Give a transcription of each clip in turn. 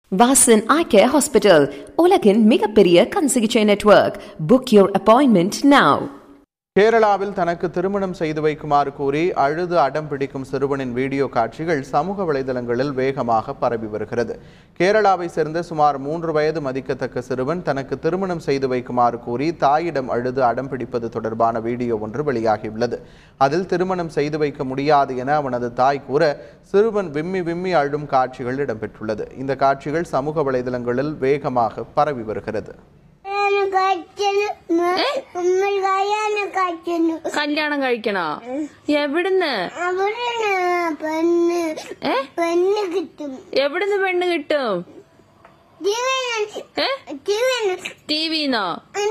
Vasan Eye Care Hospital, உலகின் மிகப்பெரிய கண் சிகிச்சை network. Book your appointment now. கேரளாவில் தனக்கு திருமணம் செய்து வைக்குமாறு கூறி அழுது அடம் பிடிக்கும் சிறுவனின் வீடியோ காட்சிகள் சமூக வலைதளங்களில் வேகமாக பரவி வருகிறது. கேரளாவை சேர்ந்த சுமார் 3 வயது மதிக்கத்தக்க சிறுவன் தனக்கு திருமணம் செய்து வைக்குமாறு கூறி தாயிடம் அழுது அடம் பிடிப்பது தொடர்பான வீடியோ ஒன்று வெளியாகியுள்ளது. அதில் திருமணம் செய்து வைக்க முடியாது என அவனது தாய் கூற சிறுவன் விம்மி விம்மி அழும் காட்சிகள் இடம்பெற்றுள்ளது. இந்த காட்சிகள் சமூக வலைதளங்களில் வேகமாக பரவி வருகிறது. കല്യാണം കഴിക്കണോ? എവിടുന്ന് എവിടുന്ന് പെണ്ണ് കിട്ടും? ടിവിന്നോ?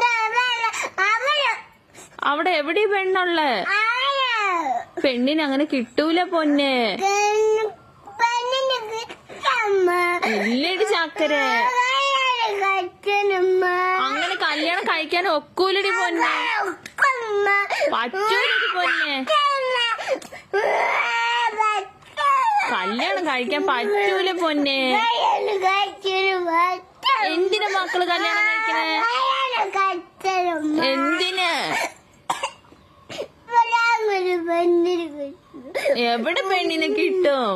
അവിടെ എവിടെ പെണ്ണുള്ള? പെണ്ണിന് അങ്ങനെ കിട്ടൂല പൊന്നെ. ഇല്ലടി ചാക്കര, അങ്ങനെ കല്യാണം കഴിക്കാൻ ഒക്കൂലടി പൊന്നെ, പറ്റൂലടി പൊന്നെ, കല്യാണം കഴിക്കാൻ പറ്റൂല പൊന്നെ. എന്തിനാ മക്കള് കല്യാണം കഴിക്കണേ? എന്തിന്? എവിടെ പെണ്ണിനെ കിട്ടും?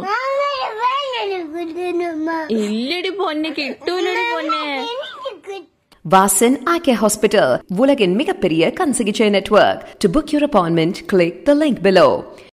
ഇല്ലടി പൊന്നെ, കിട്ടൂലടി പൊന്നെ. Vasan Eye Care Hospital, உலகின் மிகப்பெரிய கண் சிகிச்சை network. To book your appointment, click the link below.